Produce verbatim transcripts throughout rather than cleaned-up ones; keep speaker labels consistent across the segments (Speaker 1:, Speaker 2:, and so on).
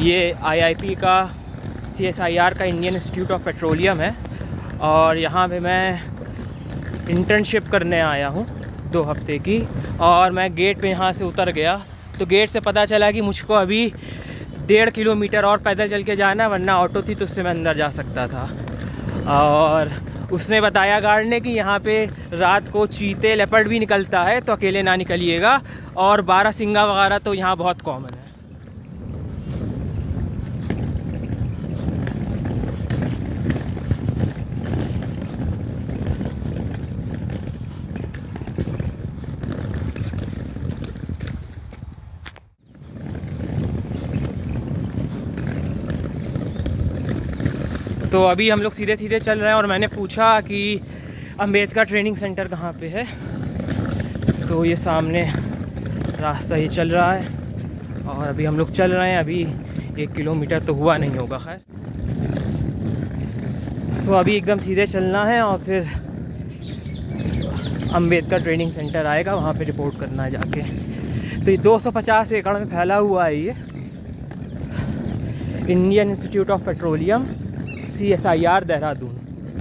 Speaker 1: ये आईआईपी का सीएसआईआर का इंडियन इंस्टीट्यूट ऑफ पेट्रोलियम है और यहाँ पे मैं इंटर्नशिप करने आया हूँ दो हफ्ते की। और मैं गेट पे यहाँ से उतर गया तो गेट से पता चला कि मुझको अभी डेढ़ किलोमीटर और पैदल चल के जाना, वरना ऑटो थी तो उससे मैं अंदर जा सकता था। और उसने बताया गार्ड ने कि यहाँ पे रात को चीते लेपर्ड भी निकलता है तो अकेले ना निकलिएगा, और बारहसिंगा वगैरह तो यहाँ बहुत कॉमन है। तो अभी हम लोग सीधे सीधे चल रहे हैं और मैंने पूछा कि अंबेडकर ट्रेनिंग सेंटर कहाँ पे है, तो ये सामने रास्ता ही चल रहा है और अभी हम लोग चल रहे हैं। अभी एक किलोमीटर तो हुआ नहीं होगा खैर। तो अभी एकदम सीधे चलना है और फिर अंबेडकर ट्रेनिंग सेंटर आएगा, वहाँ पे रिपोर्ट करना है जाके। तो ये दो सौ पचास एकड़ में फैला हुआ है ये Indian Institute of Petroleum CSIR Dehradun.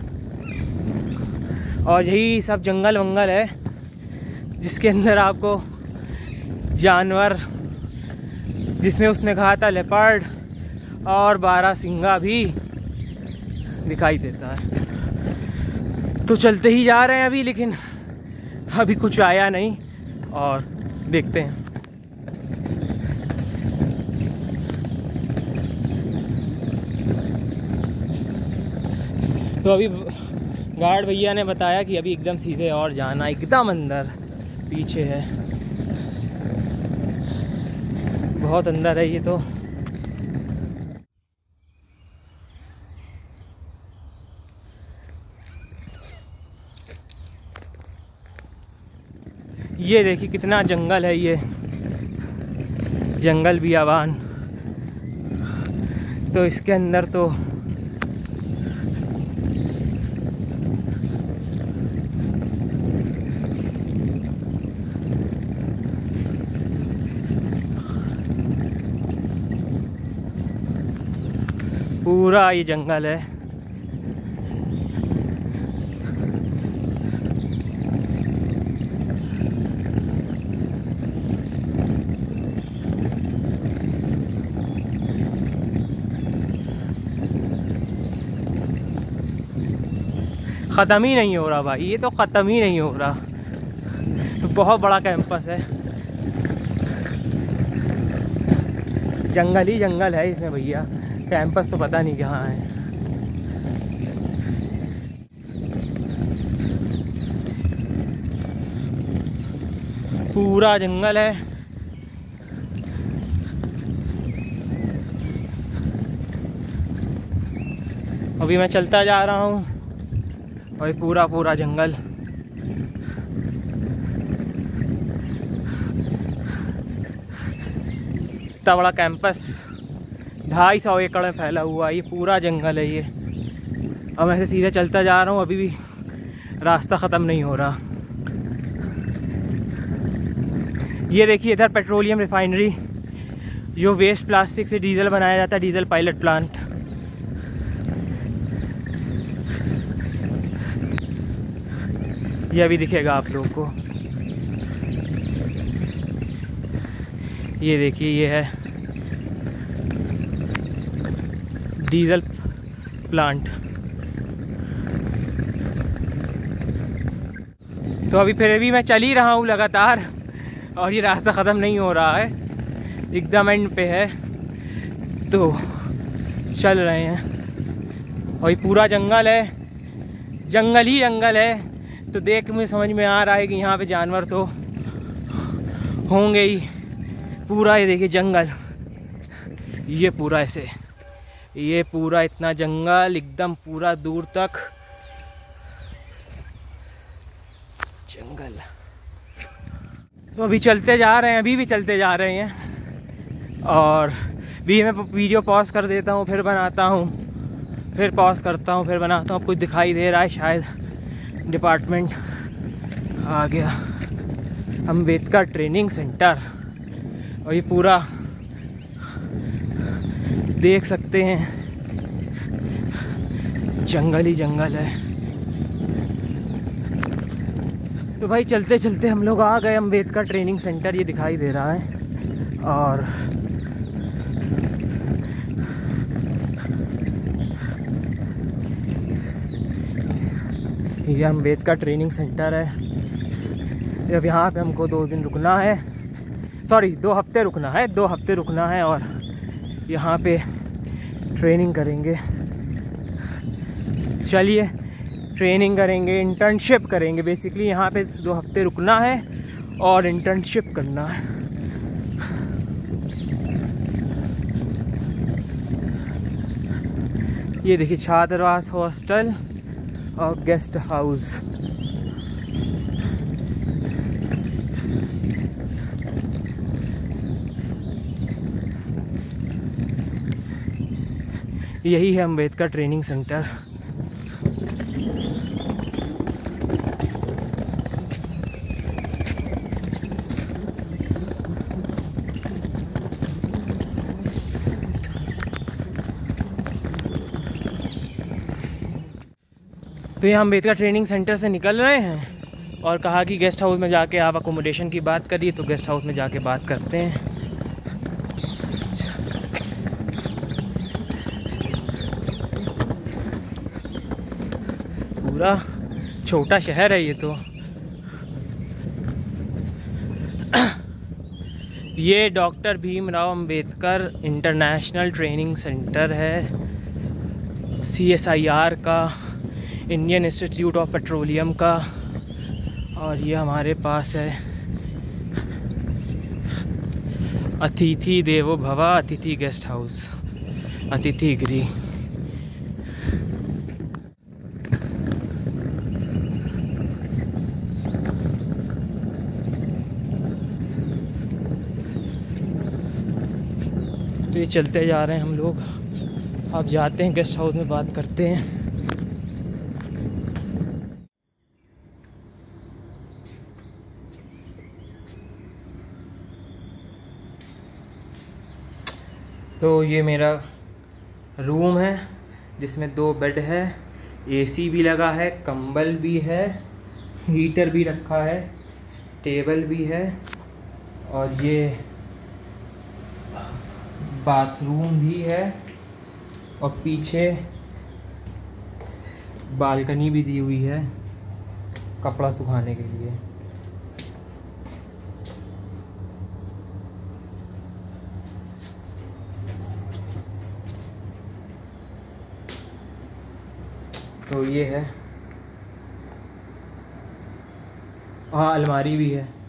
Speaker 1: और यही सब जंगल वंगल है जिसके अंदर आपको जानवर, जिसमें उसने कहा था लेपर्ड और बारहसिंगा भी दिखाई देता है। तो चलते ही जा रहे हैं अभी, लेकिन अभी कुछ आया नहीं और देखते हैं। तो अभी गार्ड भैया ने बताया कि अभी एकदम सीधे और जाना, एकदम अंदर पीछे है, बहुत अंदर है ये। तो ये देखिए कितना जंगल है, ये जंगल बियाबान। तो इसके अंदर तो पूरा ये जंगल है। ख़त्म ही नहीं हो रहा भाई, ये तो ख़त्म ही नहीं हो रहा। तो बहुत बड़ा कैंपस है, जंगल ही जंगल है इसमें भैया। कैंपस तो पता नहीं कहाँ है। पूरा जंगल है। अभी मैं चलता जा रहा हूँ और पूरा पूरा जंगल। इतना बड़ा कैंपस ढाई सौ एकड़ में फैला हुआ है, ये पूरा जंगल है ये। अब मैं ऐसे सीधे चलता जा रहा हूँ, अभी भी रास्ता ख़त्म नहीं हो रहा। ये देखिए इधर पेट्रोलियम रिफाइनरी, जो वेस्ट प्लास्टिक से डीजल बनाया जाता है, डीजल पायलट प्लांट। ये अभी दिखेगा आप लोगों को। ये देखिए ये है डीजल प्लांट। तो अभी फिर भी मैं चल ही रहा हूँ लगातार और ये रास्ता ख़त्म नहीं हो रहा है, एकदम एंड पे है। तो चल रहे हैं और ये पूरा जंगल है, जंगल ही जंगल है। तो देख के मुझे समझ में आ रहा है कि यहाँ पे जानवर तो होंगे ही। पूरा ये देखिए जंगल, ये पूरा ऐसे, ये पूरा इतना जंगल एकदम पूरा दूर तक जंगल। तो अभी चलते जा रहे हैं, अभी भी चलते जा रहे हैं। और भी मैं वीडियो पॉज कर देता हूँ, फिर बनाता हूँ, फिर पॉज करता हूँ, फिर बनाता हूँ। कुछ दिखाई दे रहा है, शायद डिपार्टमेंट आ गया, अंबेडकर ट्रेनिंग सेंटर। और ये पूरा देख सकते हैं जंगल ही जंगल है। तो भाई चलते चलते हम लोग आ गए अम्बेडकर ट्रेनिंग सेंटर, ये दिखाई दे रहा है। और ये अम्बेडकर ट्रेनिंग सेंटर है। अब यहाँ पे हमको दो दिन रुकना है, सॉरी दो हफ्ते रुकना है, दो हफ्ते रुकना है और यहाँ पे ट्रेनिंग करेंगे। चलिए ट्रेनिंग करेंगे, इंटर्नशिप करेंगे। बेसिकली यहाँ पे दो हफ्ते रुकना है और इंटर्नशिप करना है। ये देखिए छात्रावास, हॉस्टल और गेस्ट हाउस। यही है अम्बेडकर ट्रेनिंग सेंटर। तो ये अम्बेडकर ट्रेनिंग सेंटर से निकल रहे हैं और कहा कि गेस्ट हाउस में जाके आप अकोमोडेशन की बात करिए, तो गेस्ट हाउस में जाके बात करते हैं। पूरा छोटा शहर है ये तो। ये doctor Bhimrao Ambedkar international training centre है, सी एस आई आर का, इंडियन इंस्टीट्यूट ऑफ पेट्रोलियम का। और ये हमारे पास है अतिथि देवो भव, अतिथि गेस्ट हाउस, अतिथि गृह। तो ये चलते जा रहे हैं हम लोग, अब जाते हैं गेस्ट हाउस में बात करते हैं। तो ये मेरा रूम है जिसमें दो बेड है, एसी भी लगा है, कंबल भी है, हीटर भी रखा है, टेबल भी है और ये बाथरूम भी है और पीछे बालकनी भी दी हुई है कपड़ा सुखाने के लिए। तो ये है, हाँ अलमारी भी है।